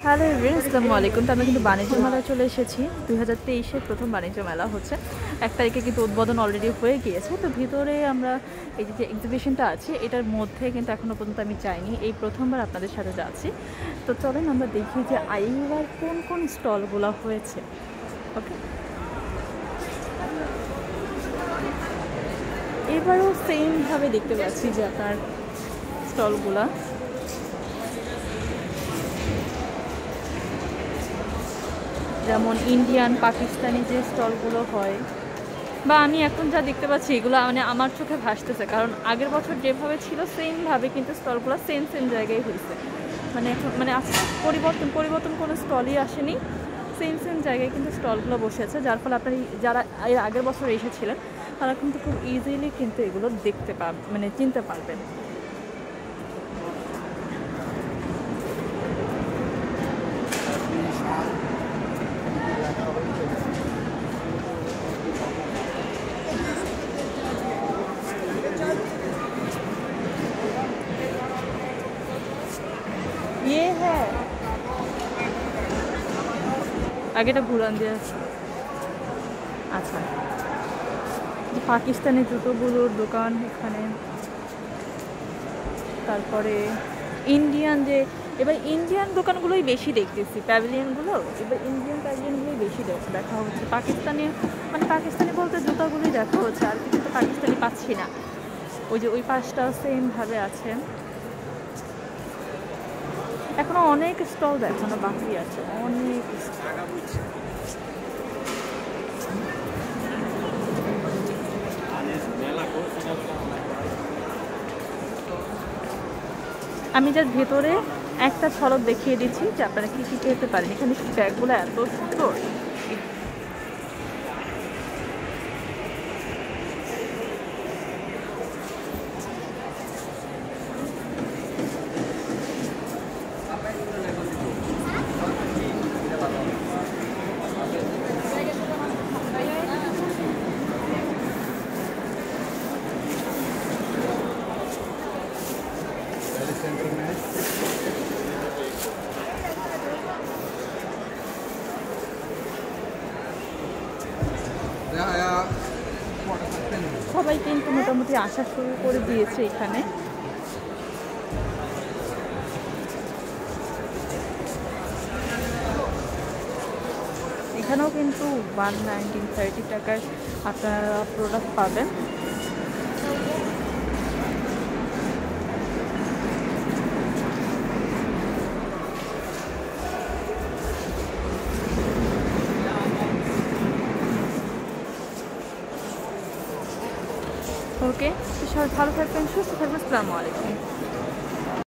Hello everyone, আসসালামু আলাইকুম। তো আমরা কিন্তু বাণিজ্য মেলায় চলে এসেছি। 2023-এর প্রথম বাণিজ্য মেলা হচ্ছে। 1 তারিখে কিন্তু উদ্বোধন অলরেডি হয়ে গিয়েছে। তো ভিতরে আমরা এই যে এক্সিবিশনটা আছে এটার মধ্যে কিন্তু এখনও পর্যন্ত আমি যাইনি, এই প্রথমবার আপনাদের সাথে যাচ্ছি। তো চলেন আমরা দেখি যে এইবার কোন কোন স্টলগুলো হয়েছে। ওকে, এবারও সেমভাবে দেখতে পাচ্ছি যে আপনার স্টলগুলা, যেমন ইন্ডিয়ান পাকিস্তানি যে স্টলগুলো হয়, বা আমি এখন যা দেখতে পাচ্ছি এগুলো মানে আমার চোখে ভাসতেছে, কারণ আগের বছর যেভাবে ছিল সেমভাবে কিন্তু স্টলগুলো সেম জায়গায় হয়েছে। মানে এখন মানে আজকে পরিবর্তন কোনো স্টলই আসেনি, সেম জায়গায় কিন্তু স্টলগুলো বসে আছে, যার ফলে আপনার যারা এর আগের বছর এসেছিলেন তারা কিন্তু খুব ইজিলি কিন্তু এগুলো দেখতে মানে চিনতে পারবেন। ये है আগেটা ঘুরান দিয়ে আছে। আচ্ছা, পাকিস্তানি জুতোগুলোর দোকান এখানে, তারপরে ইন্ডিয়ান যে, এবার ইন্ডিয়ান দোকানগুলোই বেশি দেখতেছি, প্যাভিলিয়নগুলো এবার ইন্ডিয়ান প্যাভিলিয়নগুলোই বেশি দেখা হচ্ছে। পাকিস্তানি মানে পাকিস্তানি বলতে জুতাগুলোই দেখা হচ্ছে, আর কিছু তো পাকিস্তানি পাচ্ছি না। ওই যে ওই পাশটা সেমভাবে আছে। এখনো অনেক স্টল দেখানো বাকি আছে, অনেক। আমি জাস্ট ভেতরে একটা ঝলক দেখিয়ে দিচ্ছি যে আপনারা কী কী পেতে পারেন। এখানে ব্যাগগুলো এত সুন্দর, সবাই কিন্তু মোটামুটি আসা শুরু করে দিয়েছে এখানে। এখানেও কিন্তু 119-30 টাকায় আপনারা প্রোডাক্ট পাবেন। ওকে, তো সবাই ভালো থাকবেন, সুস্থ থাকবেন। আসসালামু আলাইকুম।